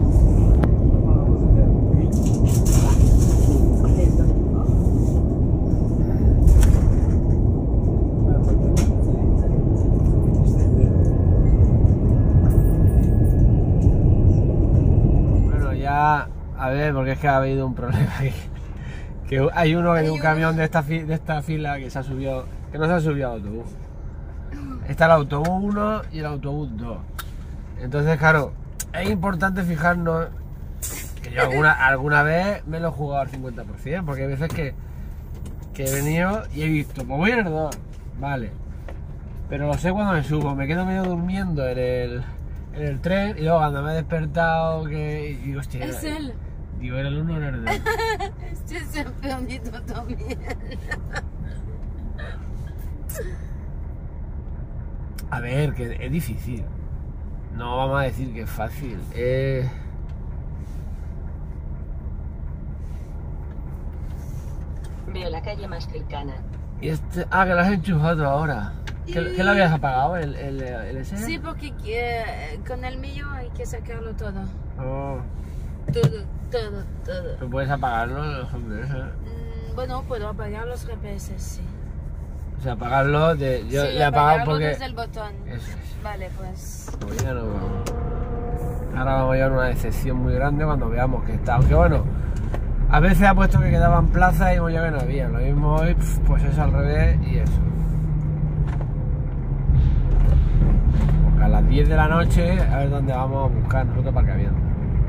A ver, porque es que ha habido un problema aquí. Que hay uno de un camión de esta fila que se ha subido, que no se ha subido al autobús. Está el autobús 1 y el autobús 2. Entonces, claro, es importante fijarnos que yo alguna vez me lo he jugado al 50%, porque hay veces que he venido y he visto, pues voy en el 2, vale. Pero lo sé cuando me subo, me quedo medio durmiendo en el tren y luego cuando me he despertado que digo, hostia, Es él. Digo, era el 1 o era el 2. Este se ha perdido también. A ver, que es difícil. No vamos a decir que es fácil. Veo la calle más cercana. Y que lo has enchufado ahora. ¿Qué lo habías apagado? ¿El ese? Sí, porque con el mío hay que sacarlo todo. Oh. Todo. ¿Tú puedes apagarlo, los hombres? Bueno, puedo apagar los GPS, sí. O sea, apagarlo, yo Sí, le he apagado apagarlo porque... desde el botón. Eso es. Vale, pues. Pues ya no vamos. Ahora vamos a llevar una decepción muy grande cuando veamos que está. Aunque bueno, a veces ha puesto que quedaban plazas y hemos llegado que no había. Lo mismo hoy, pues es al revés y eso. Porque a las 10 de la noche, a ver dónde vamos a buscar nosotros para que habiendo.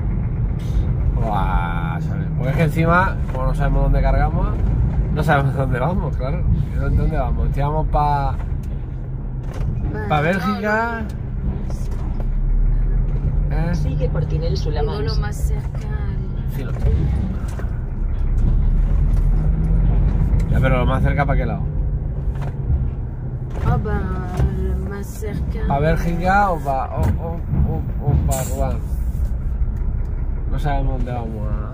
Porque es que encima, como no sabemos dónde cargamos, no sabemos dónde vamos, claro. ¿Dónde vamos? Vamos para Bélgica. Sigue por Tinel Digo lo Sulamans. más cercano. Sí, lo tengo. Ya, pero lo más cerca, ¿para qué lado? Lo más cercano. ¿Para Bélgica o para Rouen? No sabemos dónde vamos a...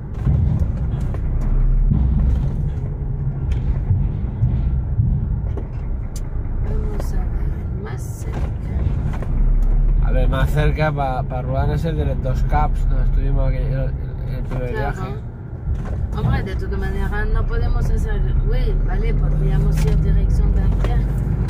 Vamos a ver, más cerca. A ver, más cerca para Rouen es el de los 2 Caps, donde estuvimos aquí, el primer viaje. Hombre, de todas maneras no podemos hacer... Oui, vale, podríamos ir dirección Dunkerque.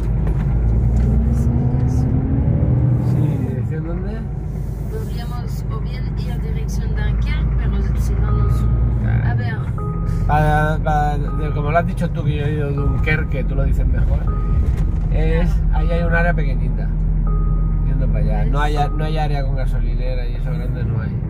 Sí, ¿dirección dónde? Podríamos o bien ir dirección Dunkerque, pero si no nos... A ver... Como lo has dicho tú, que yo he ido a Dunkerque, tú lo dices mejor, ahí hay un área pequeñita, yendo para allá. No hay área con gasolinera y eso grande no hay.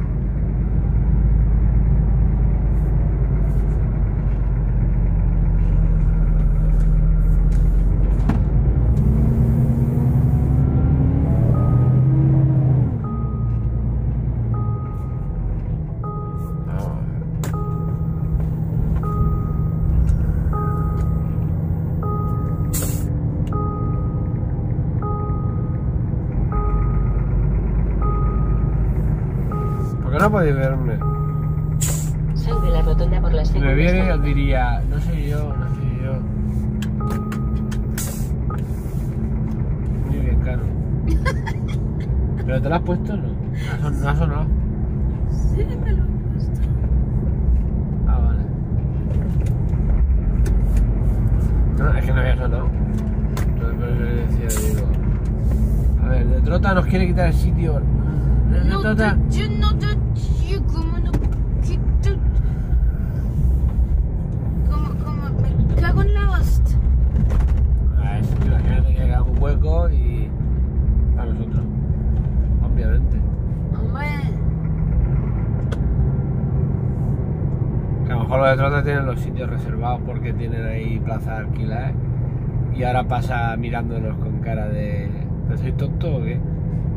No podéis verme. Sal de la rotonda por las Si me segundas. viene os diría, no soy yo. Muy bien, caro. ¿Pero te lo has puesto o no? No ha sonado. Sí, me lo he puesto. no había sonado. Decía, digo. A ver, de Trota nos quiere quitar el sitio. De Trota. ¿Cómo no quito? ¿Cómo? Me cago en la host. A ver, imagínate que haga un hueco y. A nosotros. Obviamente. Hombre. Que a lo mejor los de Trota tienen los sitios reservados porque tienen ahí plaza de alquiler. Y ahora pasa mirándonos con cara de... ¿Pero soy tonto o qué?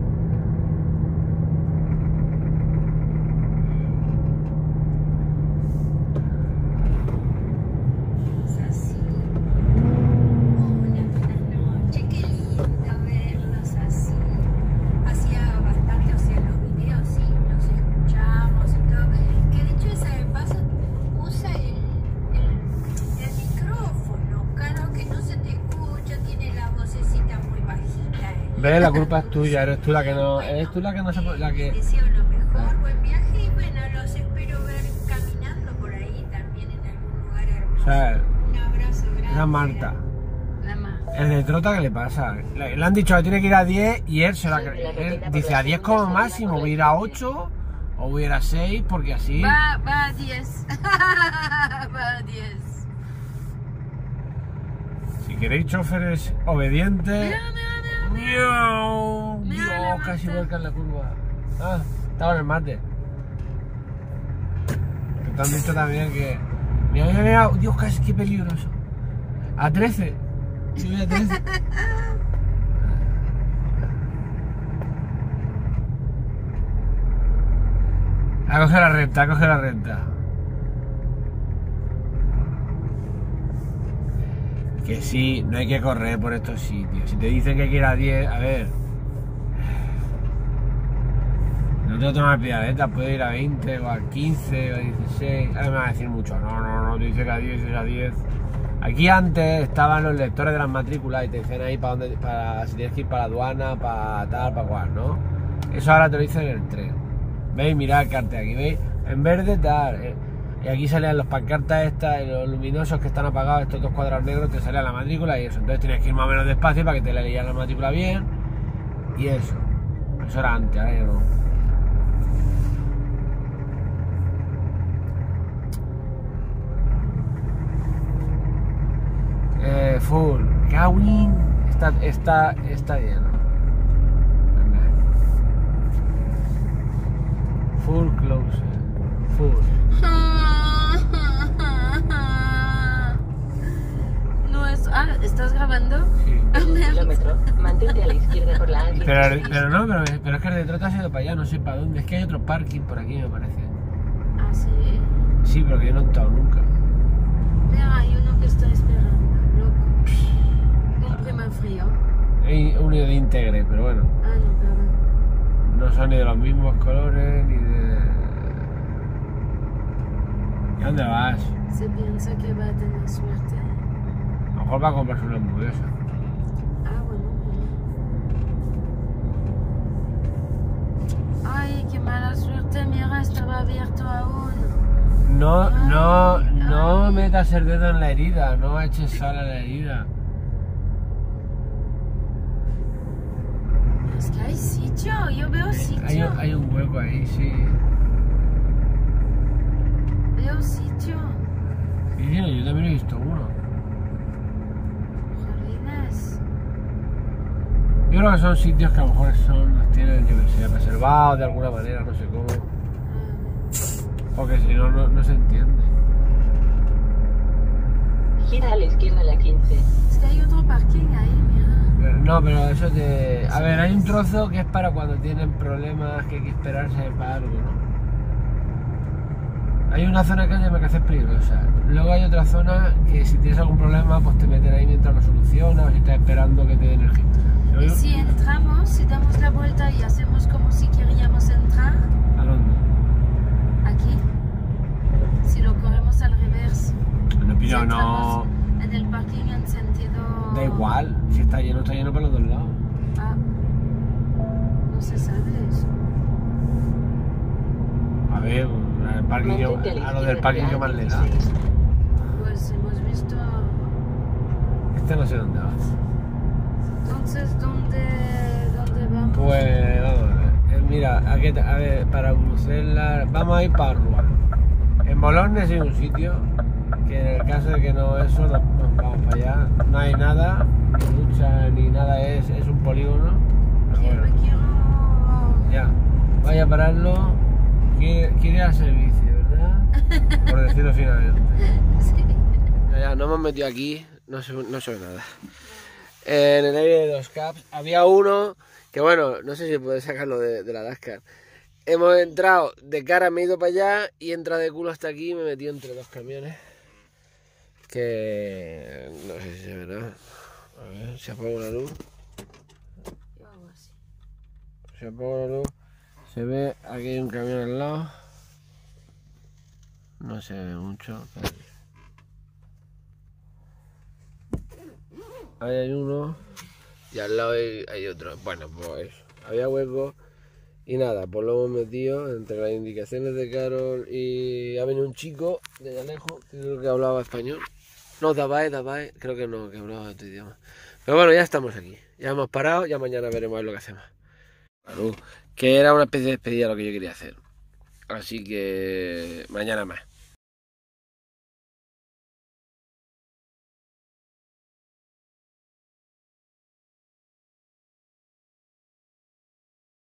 Así. Hola, buenas noches, qué lindo verlos así. Hacía bastante, o sea, los videos sí, los escuchamos y todo. Que dicho esa de paso, usa el micrófono, claro, que no se te escucha, tiene la vocecita muy bajita. ¿Ves? La culpa es tuya, eres tú la que no... Eres tú la que no se... La que... Deseo lo mejor, buen viaje y bueno, los espero ver caminando por ahí también en algún lugar hermoso. O sea, Un abrazo grande. esa Marta. La más. El de Trota, ¿qué le pasa? Le han dicho que tiene que ir a 10 y él se la cree. Él dice a 10 como máximo, voy a ir a 8 o voy a ir a 6 porque así... Va a 10. Va a 10. Si queréis choferes obedientes... ¡Miau! Mira la Dios, Marta. casi vuelca en la curva. Ah, estaba en el mate. Que te han dicho también que... Mira, Dios, casi qué peligroso. A 13. Sí, voy a 13. A coger la recta, a coger la recta. Que sí, no hay que correr por estos sitios. Si te dicen que hay que ir a 10, a ver. No te tomas piedaletas, puedes ir a 20 o a 15 o a 16. Ahora me va a decir mucho. No, te dice que a 10 es a 10. Aquí antes estaban los lectores de las matrículas y te decían ahí para dónde, para si tienes que ir para la aduana, para tal, para cual, ¿no? Eso ahora te lo dicen en el tren. ¿Veis? Mirad el cartel aquí, ¿veis? En verde tal. Y aquí salían los pancartas estas, los luminosos que están apagados, estos dos cuadrados negros, te salía la matrícula y eso. Entonces tienes que ir más o menos despacio para que te leían la matrícula bien. Y eso. Eso era antes, ahora ya no. Full. Gawin. Está lleno. Full close. Full. No es... Ah, ¿estás grabando? Sí. Kilómetro. Mantente a la izquierda por la A16. Pero es que el de Trota ha ido para allá, no sé para dónde. Es que hay otro parking por aquí, me parece. Ah, sí. Sí, pero que yo no he estado nunca. Mira, hay uno que está esperando, loco. Un primer frío. Hay uno de Integre, pero bueno. Ah, no, perdón. No son ni de los mismos colores, ni de... ¿Y dónde vas? Se piensa que va a tener suerte. A lo mejor va a comprarse una hamburguesa. Ah, bueno. Ay, qué mala suerte, mira, estaba abierto aún. No metas el dedo en la herida, no eches sal a la herida. Es que hay sitio, yo veo sitio. Hay un hueco ahí, sí. Veo sitio. Y yo también he visto uno. Jolines. Yo creo que son sitios que a lo mejor los tienen, yo que sé, reservados de alguna manera, no sé cómo. Porque si no, no se entiende. Gira a la izquierda a la 15. Es que hay otro parking ahí, mira. No, pero eso te... A ver, hay un trozo que es para cuando tienen problemas que hay que esperarse para algo, ¿no? Hay una zona que me parece peligrosa. Luego hay otra zona que si tienes algún problema, pues te meten ahí mientras lo solucionas o si estás esperando que te den el giro. Y si entramos, si damos la vuelta y hacemos como si queríamos entrar, ¿A dónde? aquí, si lo corremos al revés, No, si pillo, no... entramos en el parking en sentido... Da igual, si está lleno por los dos lados. Ah, no se sabe eso. A ver, al parking yo, Mantente a la a lo del izquierda parking por yo la más le da. A16. Pues hemos visto... Este no sé dónde va. Entonces, ¿dónde vamos? Pues vamos a ver. Mira, a ver, para Bruselas vamos a ir para Rouen. En Bologne hay un sitio que en el caso de que no eso, nos vamos para allá. No hay nada, ni lucha ni nada, es un polígono. Pero bueno, Quiero... ya, vaya a pararlo. Quiere ir al servicio, ¿verdad? Por decirlo finalmente. Sí. Ya, nos hemos metido aquí, no se ve nada. En el aire de 2 caps había uno que, bueno, no sé si puedes sacarlo de la Dakar. Hemos entrado de cara, me he ido para allá y he entrado de culo hasta aquí y me he metido entre 2 camiones. Que no sé si se verá. A ver, si apago la luz. Yo hago así. Si apago la luz, se ve aquí hay un camión al lado. No se ve mucho. Ahí hay uno y al lado hay otro. Bueno, pues eso. Había hueco y nada, pues lo hemos metido entre las indicaciones de Carol y ha venido un chico de allá lejos, que creo que hablaba español. No, Dabae, creo que no, que hablaba otro idioma. Pero bueno, ya estamos aquí. Ya hemos parado, ya mañana veremos a ver lo que hacemos. Claro, que era una especie de despedida lo que yo quería hacer. Así que mañana más.